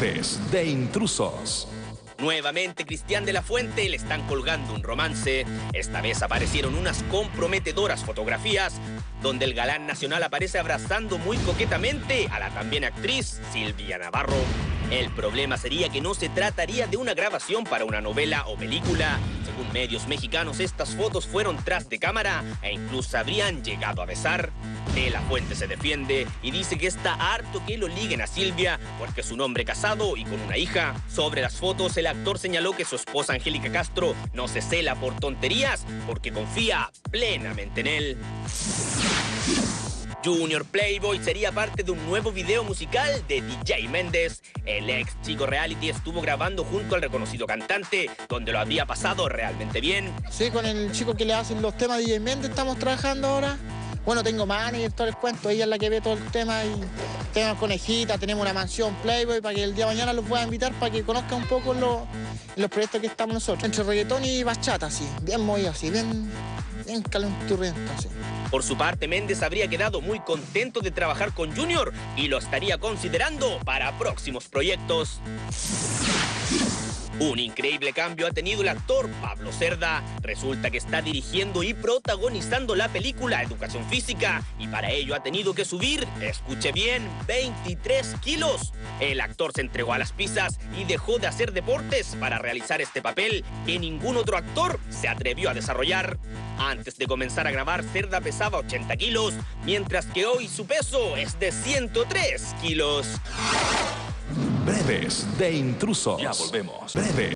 Breves de intrusos. Nuevamente Cristian de la Fuente le están colgando un romance. Esta vez aparecieron unas comprometedoras fotografías donde el galán nacional aparece abrazando muy coquetamente a la también actriz Silvia Navarro. El problema sería que no se trataría de una grabación para una novela o película. Según medios mexicanos, estas fotos fueron tras de cámara e incluso habrían llegado a besar. De la Fuente se defiende y dice que está harto que lo liguen a Silvia porque es un hombre casado y con una hija. Sobre las fotos, el actor señaló que su esposa Angélica Castro no se cela por tonterías porque confía plenamente en él. Junior Playboy sería parte de un nuevo video musical de DJ Méndez. El ex chico reality estuvo grabando junto al reconocido cantante, donde lo habría pasado realmente bien. Sí, con el chico que le hacen los temas de DJ Méndez estamos trabajando ahora. Bueno, tengo manager, todo el cuento, ella es la que ve todo el tema y tenemos conejita, tenemos una mansión Playboy para que el día de mañana los pueda invitar para que conozcan un poco los proyectos que estamos nosotros. Entre reggaetón y bachata, así, bien movido, así, bien calenturriento, así. Por su parte, Méndez habría quedado muy contento de trabajar con Junior y lo estaría considerando para próximos proyectos. Un increíble cambio ha tenido el actor Pablo Cerda. Resulta que está dirigiendo y protagonizando la película Educación Física y para ello ha tenido que subir, escuche bien, 23 kilos. El actor se entregó a las pizzas y dejó de hacer deportes para realizar este papel que ningún otro actor se atrevió a desarrollar. Antes de comenzar a grabar, Cerda pesaba 80 kilos, mientras que hoy su peso es de 103 kilos. Breves de intrusos. Ya volvemos. Breves.